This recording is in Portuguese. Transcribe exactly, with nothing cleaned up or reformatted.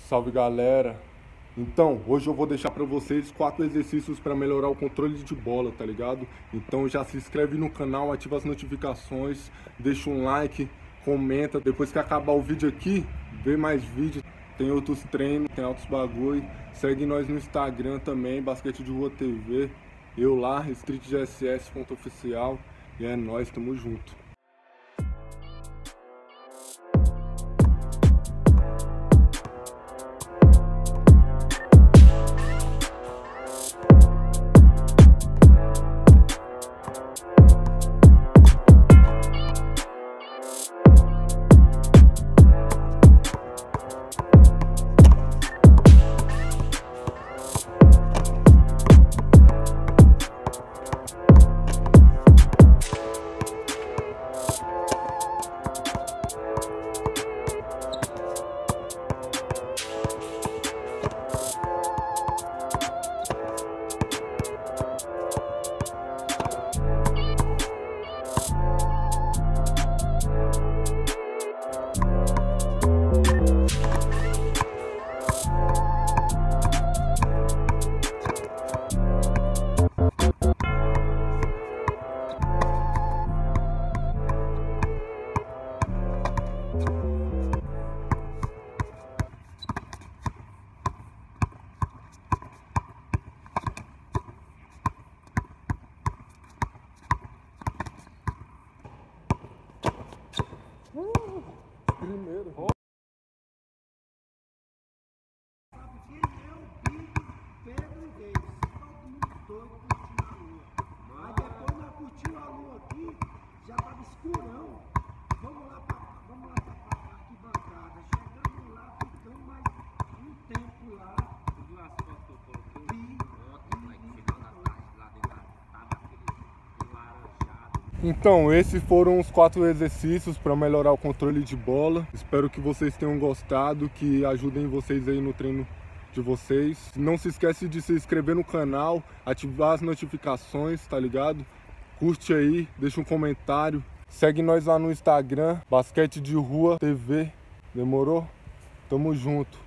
Salve galera! Então, hoje eu vou deixar pra vocês quatro exercícios para melhorar o controle de bola, tá ligado? Então já se inscreve no canal, ativa as notificações, deixa um like, comenta. Depois que acabar o vídeo aqui, vê mais vídeos, tem outros treinos, tem outros bagulho. Segue nós no Instagram também, Basquete de Rua T V. Eu lá, street g s s ponto oficial. E é nóis, tamo junto. Uh, primeiro. Oh. Sabe quem é o Big Pedro e Davis? Todo mundo doido curtindo a lua. Aí depois nós curtimos a lua aqui, já tava escurão. Vamos lá pra, vamos lá pra, pra, pra arquibancada. Chegamos lá, ficamos mais um tempo lá. Tu viu as fotos que eu coloquei? Vi. Ontem, lá no final da tarde, lá dentro tava aquele laranjado. Então, esses foram os quatro exercícios para melhorar o controle de bola. Espero que vocês tenham gostado, que ajudem vocês aí no treino de vocês. Não se esquece de se inscrever no canal, ativar as notificações, tá ligado? Curte aí, deixa um comentário. Segue nós lá no Instagram, Basquete de Rua T V. Demorou? Tamo junto.